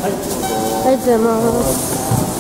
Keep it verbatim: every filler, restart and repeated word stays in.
ありがとうございます。